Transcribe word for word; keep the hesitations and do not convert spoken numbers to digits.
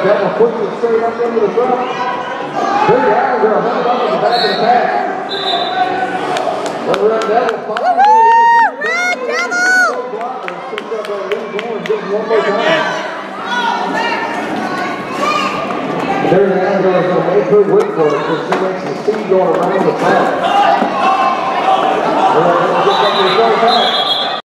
Devil puts it straight up into the front. Two down, they're held up at the back of the pack. The Red Devil finally Red Devil! Picks up that lead one and gives one more time. There's an angle that's going to make her wait for it because she makes the speed going around the track. We're going to get back to the third time.